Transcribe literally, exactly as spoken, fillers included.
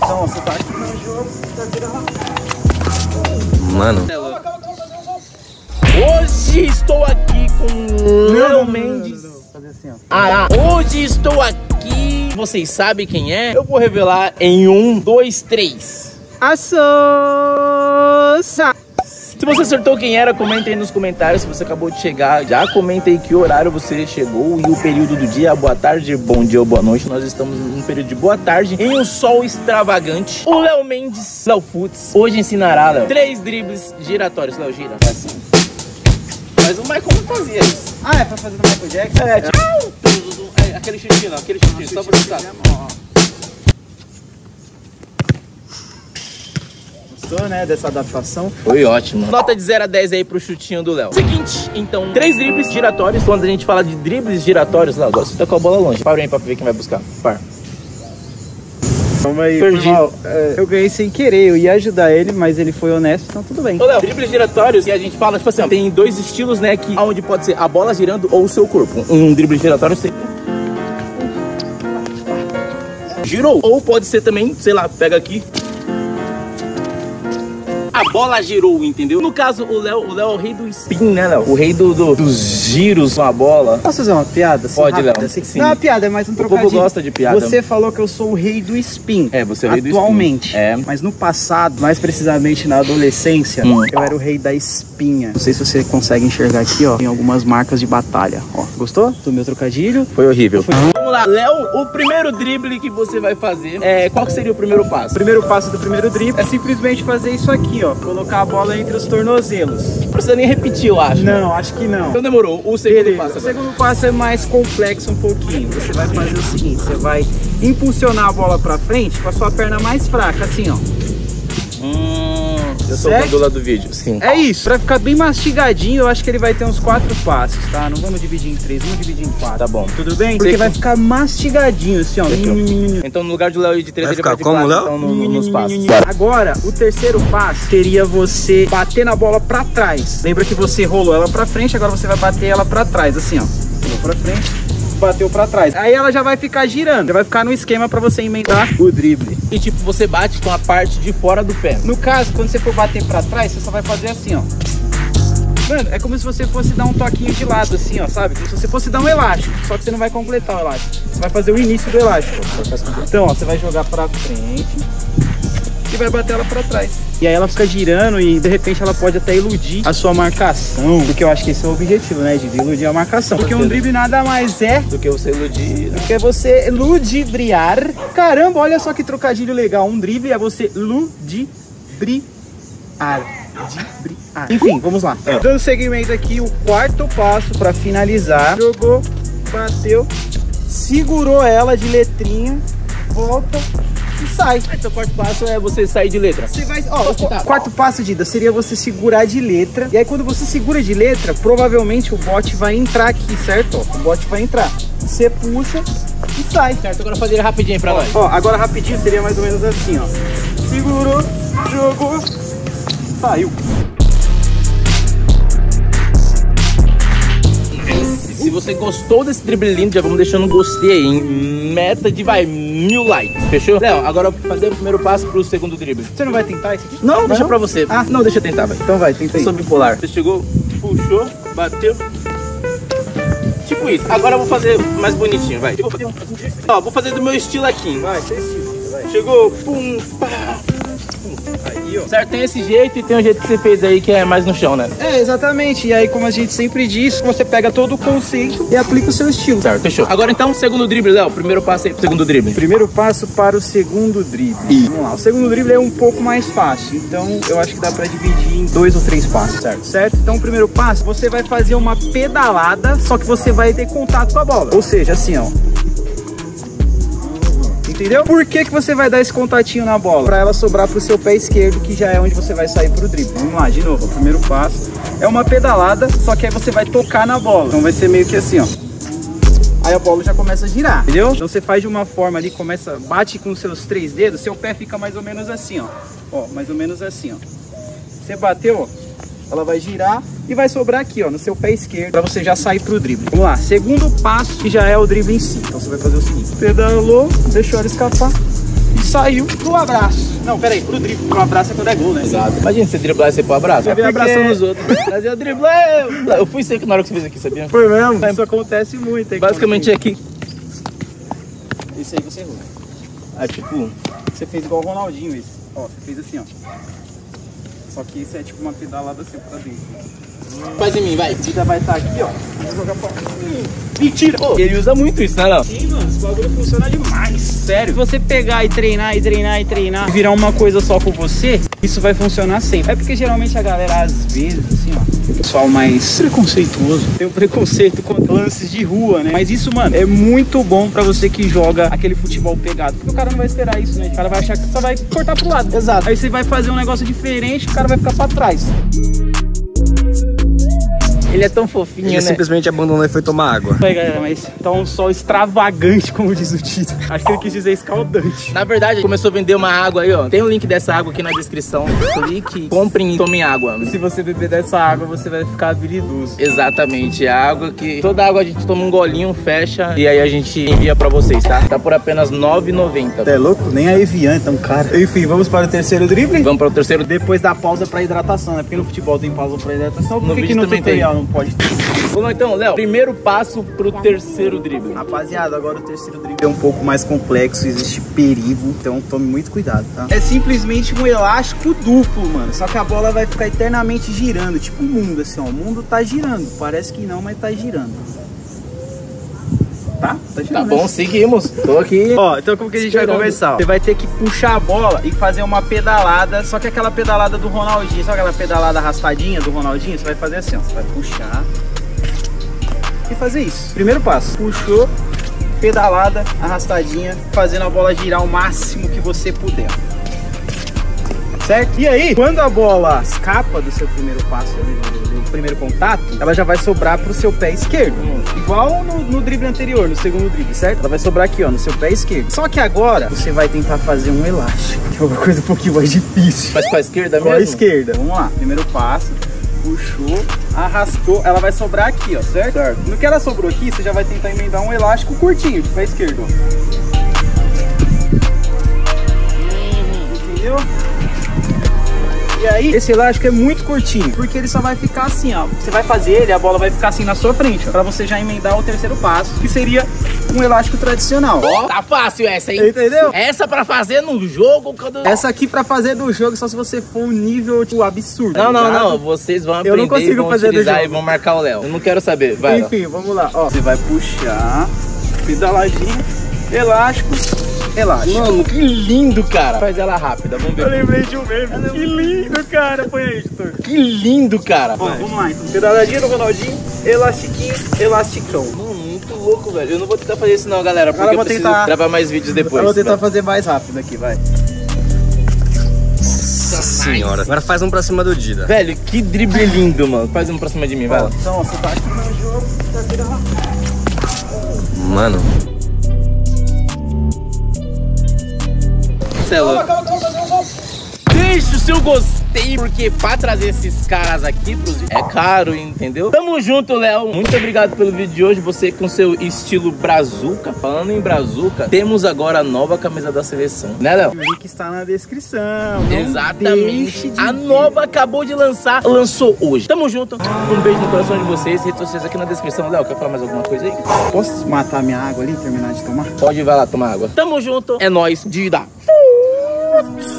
Então, você tá aqui no jogo, tá virando. Mano. Hoje estou aqui com o Léo Mendes. Fazer assim, ó. Ah, hoje estou aqui. Vocês sabem quem é? Eu vou revelar em um, dois, três. A Sousa. Se você acertou quem era, comenta aí nos comentários. Se você acabou de chegar, já comenta aí que horário você chegou e o período do dia. Boa tarde, bom dia ou boa noite. Nós estamos num período de boa tarde, em um sol extravagante. O Léo Mendes, Léo Futs, hoje ensinará, Léo, três dribles giratórios. Léo, gira. É assim. Mas o Michael não fazia isso. Ah, é pra fazer do Michael Jackson? É, tipo, é, aquele chutinho, não, aquele chutinho, só pra você saber. Gostou, né, dessa adaptação? Foi ótimo. Nota de zero a dez aí pro chutinho do Léo. Seguinte, então, três dribles giratórios. Quando a gente fala de dribles giratórios, Léo, você tá com a bola longe. Para aí pra ver quem vai buscar. Par. Calma aí, Perdi. Mal, é, eu ganhei sem querer, eu ia ajudar ele, mas ele foi honesto, então tudo bem. Ô, Léo, dribles giratórios, e a gente fala, tipo assim, tem dois estilos, né, que onde pode ser a bola girando ou o seu corpo. Um drible giratório você girou. Ou pode ser também, sei lá, pega aqui. A bola girou, entendeu? No caso, o Léo o Léo é o rei do spin, né, Léo? O rei do, do, dos giros com a bola. Posso fazer uma piada? Assim, Pode, Léo. Assim? Sim. Não é uma piada, é mais um trocadilho. O povo gosta de piada. Você falou que eu sou o rei do spin. É, você é o rei do spin. Atualmente. É. Mas no passado, mais precisamente na adolescência, hum. eu era o rei da espinha. Não sei se você consegue enxergar aqui, ó. Tem algumas marcas de batalha, ó. Gostou do meu trocadilho? Foi horrível. Foi... Vamos lá, Léo, o primeiro drible que você vai fazer, é, qual que seria o primeiro passo? O primeiro passo do primeiro drible é simplesmente fazer isso aqui, ó. Colocar a bola entre os tornozelos. Não precisa nem repetir, eu acho. Não, acho que não. Então demorou. O segundo Beleza. passo. O segundo passo é mais complexo um pouquinho. Você vai fazer o seguinte, você vai impulsionar a bola pra frente com a sua perna mais fraca, assim, ó. Hum, eu sou certo? o gandula do vídeo, sim. É isso, pra ficar bem mastigadinho, eu acho que ele vai ter uns quatro passos, tá? Não vamos dividir em três, vamos dividir em quatro. Tá bom. Tudo bem? Porque Sei vai que... ficar mastigadinho, assim, ó. Então no lugar de Léo ir de três, vai ele ficar vai de como, quatro, Léo? então no, no, nos passos. Agora, o terceiro passo seria você bater na bola pra trás. Lembra que você rolou ela pra frente, agora você vai bater ela pra trás, assim, ó. Rolou pra frente, bateu pra trás. Aí ela já vai ficar girando, já vai ficar no esquema pra você emendar o drible. E tipo, você bate com a parte de fora do pé. No caso, quando você for bater pra trás, você só vai fazer assim, ó. Mano, é como se você fosse dar um toquinho de lado, assim, ó, sabe? Como se você fosse dar um elástico, só que você não vai completar o elástico. Você vai fazer o início do elástico. Então, ó, você vai jogar pra frente e vai bater ela pra trás. E aí ela fica girando e de repente ela pode até iludir a sua marcação. Porque eu acho que esse é o objetivo, né? De iludir a marcação. Porque um drible nada mais é do que você iludir. do que você ludibriar. Caramba, olha só que trocadilho legal. Um drible é você ludibriar. Ludibriar. Enfim, vamos lá. É. Dando seguimento aqui, o quarto passo pra finalizar. Jogou, bateu, segurou ela de letrinha, volta e sai. Então o quarto passo é você sair de letra. Você vai, ó, o quarto passo, Dida, seria você segurar de letra. E aí quando você segura de letra, provavelmente o bot vai entrar aqui, certo? Ó, o bot vai entrar. Você puxa e sai. Certo, agora fazer rapidinho pra nós. Ó, agora rapidinho seria mais ou menos assim, ó. Segurou, jogou, saiu. Se você gostou desse drible lindo, já vamos deixando um gostei aí, em meta de, vai, mil likes, fechou? Léo, agora eu vou fazer o primeiro passo pro segundo drible. Você não vai tentar isso aqui? Não, Vai deixa não? pra você. Ah, não, deixa eu tentar, vai. Então vai, tenta Eu aí. sou bipolar. Você chegou, puxou, bateu. Tipo isso. Agora eu vou fazer mais bonitinho, vai. Vou fazer, um... Ó, vou fazer do meu estilo aqui. Vai, seu estilo, vai. Chegou, pum, pá. Aí, ó. Certo, tem esse jeito e tem um jeito que você fez aí que é mais no chão, né? É, exatamente. E aí, como a gente sempre diz, você pega todo o conceito e aplica o seu estilo. Certo, fechou. Agora então, segundo drible, Léo. Primeiro passo aí pro segundo drible. Primeiro passo para o segundo drible. Vamos lá. O segundo drible é um pouco mais fácil. Então, eu acho que dá pra dividir em dois ou três passos, certo? Certo? Então, o primeiro passo, você vai fazer uma pedalada, só que você vai ter contato com a bola. Ou seja, assim, ó. Entendeu? Por que que você vai dar esse contatinho na bola? Para ela sobrar pro seu pé esquerdo, que já é onde você vai sair pro drible. Vamos lá, de novo. O primeiro passo é uma pedalada, só que aí você vai tocar na bola. Então vai ser meio que assim, ó. Aí a bola já começa a girar, entendeu? Então você faz de uma forma ali, começa, bate com os seus três dedos, seu pé fica mais ou menos assim, ó. Ó, mais ou menos assim, ó. Você bateu, ó. Ela vai girar e vai sobrar aqui, ó, no seu pé esquerdo, pra você já sair pro drible. Vamos lá, segundo passo, que já é o drible em si. Então você vai fazer o seguinte: pedalou, deixou ela escapar e saiu pro abraço. Não, pera aí, pro drible. Pro abraço é quando é gol, né? Exato. Imagina você driblar e você pôr abraço. É Vai porque- abraçando os outros. Mas eu driblei. Eu fui seco na hora que você fez aqui, sabia? Foi mesmo? Isso acontece muito. Hein, Basicamente é aqui. Esse aí você errou. Ah, tipo... Você fez igual o Ronaldinho esse. Ó, você fez assim, ó. Só que esse é tipo uma pedalada assim pra dentro. Faz em mim, vai. A vida vai estar aqui, ó. Vou jogar pra... Hum, mentira! Pô, ele usa muito isso, né, Léo? Sim, mano, esse bagulho funciona demais. Sério. Se você pegar e treinar, e treinar, e treinar, e virar uma coisa só com você, isso vai funcionar sempre. É porque geralmente a galera, às vezes, assim, ó, o pessoal mais preconceituoso, tem um preconceito com lances de rua, né? Mas isso, mano, é muito bom pra você que joga aquele futebol pegado. Porque o cara não vai esperar isso, né? O cara vai achar que só vai cortar pro lado. Exato. Aí você vai fazer um negócio diferente, o cara vai ficar pra trás. Ele é tão fofinho, Ele né? simplesmente abandonou e foi tomar água. Aí, galera, mas tá um sol extravagante, como diz o título. Acho que ele quis dizer escaldante. Na verdade, começou a vender uma água aí, ó. Tem o link dessa água aqui na descrição. Clique, comprem e tomem água. Se você beber dessa água, você vai ficar habilidoso. Exatamente, é a água que... Toda água a gente toma um golinho, fecha e aí a gente envia pra vocês, tá? Tá por apenas nove reais e noventa centavos. É louco? Nem a Evian é tão cara. Enfim, vamos para o terceiro drible? Vamos para o terceiro. Depois da pausa pra hidratação, né? Porque no futebol tem pausa pra hidratação. Por No que, que vídeo no também tutorial não pode ter? Vamos lá então, Léo. Primeiro passo pro terceiro drible. Rapaziada, agora o terceiro drible é um pouco mais complexo, existe perigo, então tome muito cuidado, tá? É simplesmente um elástico duplo, mano. Só que a bola vai ficar eternamente girando, tipo o mundo, assim, ó. O mundo tá girando. Parece que não, mas tá girando. Tá? Tá girando. Tá bom, né? seguimos. Tô aqui. Ó, então como que a gente Esperando. vai começar? Ó? Você vai ter que puxar a bola e fazer uma pedalada, só que aquela pedalada do Ronaldinho, sabe aquela pedalada arrastadinha do Ronaldinho? Você vai fazer assim, ó. Você vai puxar e fazer isso. Primeiro passo, puxou, pedalada, arrastadinha, fazendo a bola girar o máximo que você puder. Certo? E aí, quando a bola escapa do seu primeiro passo ali, do, do primeiro contato, ela já vai sobrar pro seu pé esquerdo. Hum. Igual no, no drible anterior, no segundo drible, certo? Ela vai sobrar aqui, ó, no seu pé esquerdo. Só que agora, você vai tentar fazer um elástico, que é uma coisa um pouquinho mais difícil. Mas com a esquerda Com mesmo? a esquerda. Vamos lá, primeiro passo. Puxou, arrastou, ela vai sobrar aqui, ó, certo? Certo. No que ela sobrou aqui, você já vai tentar emendar um elástico curtinho, tipo a esquerda, ó. Entendeu? E aí, esse elástico é muito curtinho, porque ele só vai ficar assim, ó. Você vai fazer ele, a bola vai ficar assim na sua frente, ó, pra você já emendar o terceiro passo, que seria um elástico tradicional. Ó, tá fácil essa, hein? Entendeu? Essa pra fazer no jogo quando... Essa aqui pra fazer do jogo, só se você for um nível, tipo, absurdo. Não, tá não, ligado? não. Vocês vão aprender Eu não consigo e vão fazer do utilizar jogo. e vão marcar o Léo. Eu não quero saber. Vai, Enfim, vamos lá. Ó, você vai puxar, pedaladinha, elástico, elástico. Mano, que lindo, cara. Faz ela rápida, vamos ver. Eu lembrei de um meme. Que lindo, cara. Põe aí, editor. Que lindo, cara. Ó, vamos lá, então. Pedaladinha do Ronaldinho, elastiquinho, elasticão. Mano, muito louco, velho. Eu não vou tentar fazer isso não, galera, porque Agora eu eu vou preciso tentar- gravar mais vídeos depois. Eu vou tentar Vai. fazer mais rápido aqui, vai. Nossa senhora. Agora faz um pra cima do Dida. Velho, que drible lindo, mano. Faz um pra cima de mim, vai Ó, lá. então, ó, você tá aqui no jogo, tá virando. Mano. Marcelo, deixa o seu gostei, porque pra trazer esses caras aqui pros é caro, entendeu? Tamo junto, Léo. Muito obrigado pelo vídeo de hoje. Você com seu estilo brazuca. Falando em brazuca, temos agora a nova camisa da seleção, né, Léo? O link está na descrição. Não deixe Exatamente. de A ver. nova acabou de lançar, lançou hoje. Tamo junto. Um beijo no coração de vocês. Redes sociais aqui na descrição. Léo, quer falar mais alguma coisa aí? Posso matar minha água ali e terminar de tomar? Pode ir, vai lá tomar água. Tamo junto. É nóis. Dida.